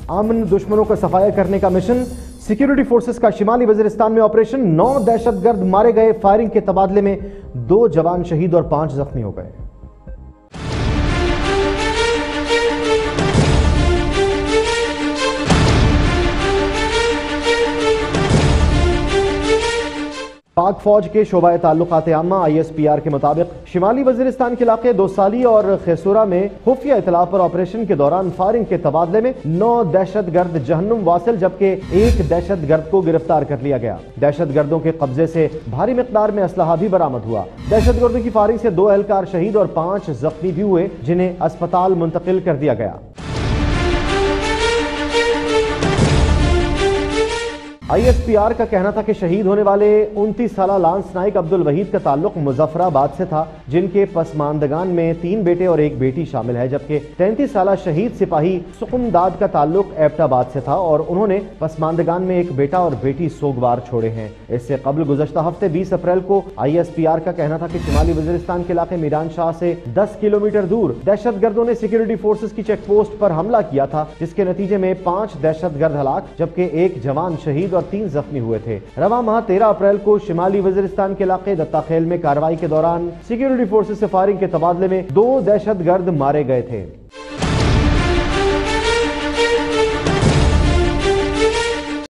امن دشمنوں کا صفایا کرنے کا مشن، سیکیورٹی فورسز کا شمالی وزیرستان میں آپریشن، 9 دہشت گرد مارے گئے، فائرنگ کے تبادلے میں 2 جوان شہید اور 5 زخمی ہو گئے۔ پاک فوج کے شعبہ تعلقات عامہ ISPR کے مطابق شمالی وزیرستان کے علاقے دوسالی اور خیسورہ میں خفیہ اطلاع پر آپریشن کے دوران فائرنگ کے تبادلے میں 9 دہشت گرد جہنم واصل جبکہ 1 دہشت گرد کو گرفتار کر لیا گیا۔ دہشت گردوں کے قبضے سے بھاری مقدار میں اسلحہ بھی برآمد ہوا۔ دہشت گردوں کی فائرنگ سے 2 اہلکار شہید اور 5 زخمی بھی ہوئے جنہیں اسپتال منتقل کر دیا گیا۔ ISPR کا کہنا تھا کہ شہید ہونے والے 29 سالہ لانس نائک عبد الوحید کا تعلق مظفر آباد سے تھا، جن کے پسماندگان میں 3 بیٹے اور 1 بیٹی شامل ہے، جبکہ 33 سالہ شہید سپاہی سقم داد کا تعلق ایبٹ آباد سے تھا اور انہوں نے پسماندگان میں 1 بیٹا اور بیٹی سوگوار چھوڑے ہیں۔ اس سے قبل گزشتہ ہفتے 20 اپریل کو ISPR کا کہنا تھا کہ شمالی وزیرستان کے علاقے میران شاہ سے 10 کلومیٹر دور دہشت گردوں نے سیکیورٹی فورسز کی چیک پوسٹ پر حملہ کیا تھا، جس کے نتیجے میں 5 دہشت گرد ہلاک جبکہ 1 جوان شہید اور 3 زخمی ہوئے تھے۔ رواں ماہ 13 اپریل کو شمالی وزیرستان کے علاقے دتا خیل میں کارروائی کے دوران سیکیورٹی فورسز سے فائرنگ کے تبادلے میں 2 دہشت گرد مارے گئے تھے۔